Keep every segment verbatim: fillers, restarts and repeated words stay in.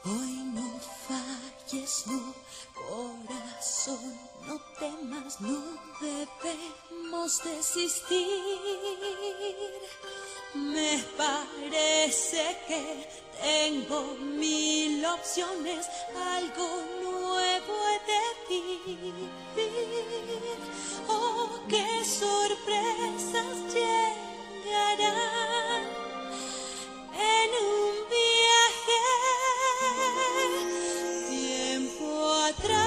Hoy no falles, no, corazón, no temas, no debemos desistir. Me parece que tengo mil opciones, algo nuevo he de vivir. Oh, qué sorpresas llegarán en un viaje tiempo atrás.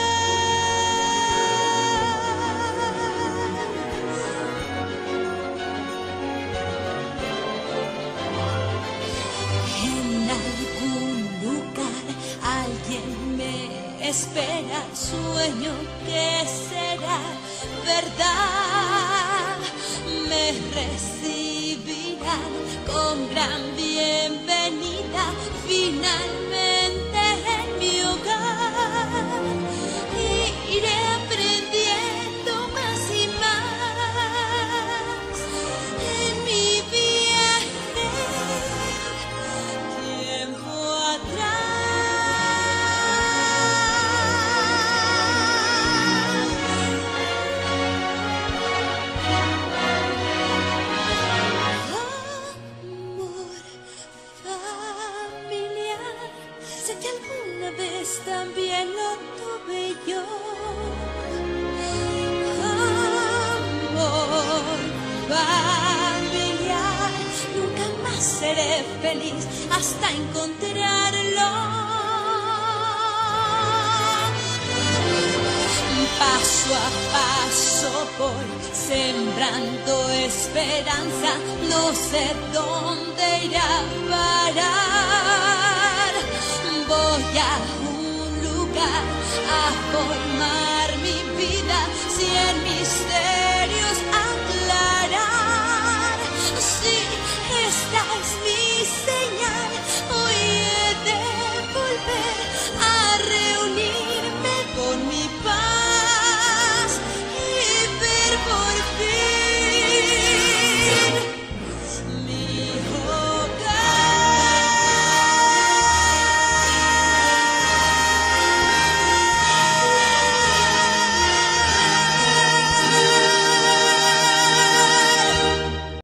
En algún lugar alguien me espera, sueño que será verdad. Me recibirán con gran bienvenida, finalmente en mi hogar. Iré aprendiendo más y más en mi viaje tiempo atrás. Sé que alguna vez también lo tuve yo. Amor familiar, nunca más seré feliz hasta encontrarlo. Paso a paso voy sembrando esperanza, no sé dónde irá a parar. Voy a un lugar a formar mi vida, si el misterio